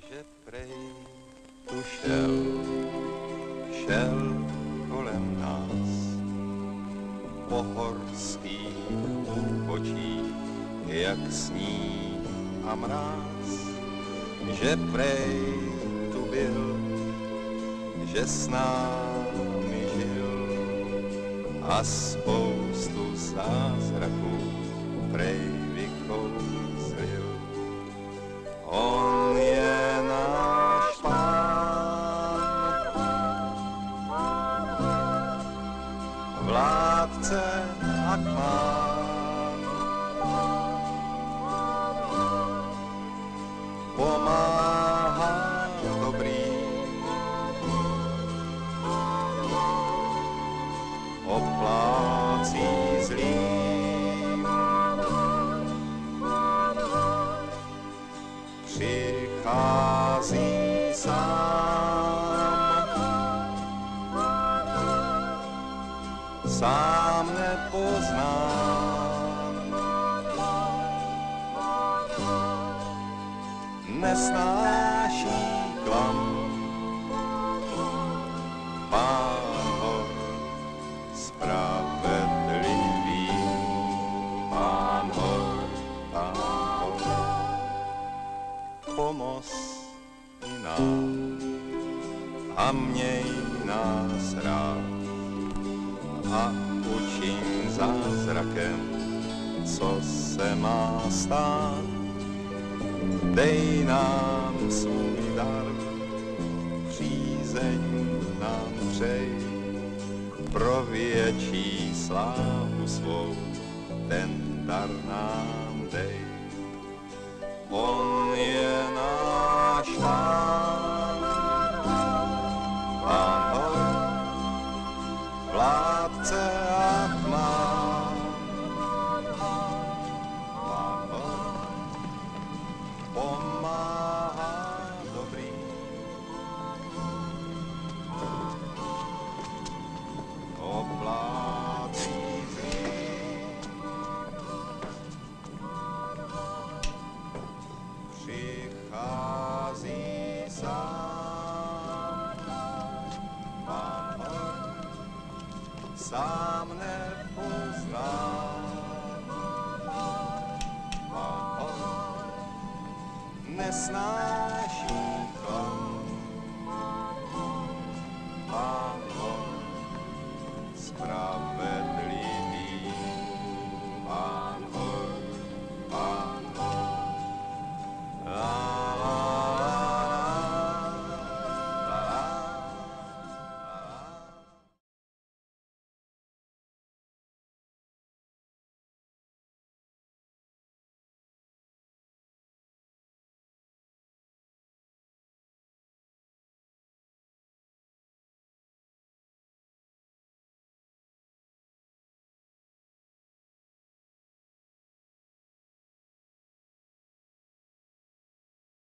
že prej tu šel kolem nás po horských úbočích, jak sníh a mráz, že prej tu byl, že s námi žil a spoustu zázraků prej vykouzlil. On je náš Pán, vládce a kmán, pomáhá dobrým, oplácí zlým, přichází sám nepoznám, nesnáší klam. Pán hor spravedlivý, Pán hor, pomoz i nám a měj nás rád a učím zázrakem, co se má stát. Dej nám svůj dar, přízeň nám přej, pro větší slávu svou ten dar nám dej. On je náš Pán, Pán hor, vládce a kmán, Pán hor, pomáhá dobrým, oplácí zlým, přichází sám, Pán hor, sám nepoznám, Pán hor, nesnáší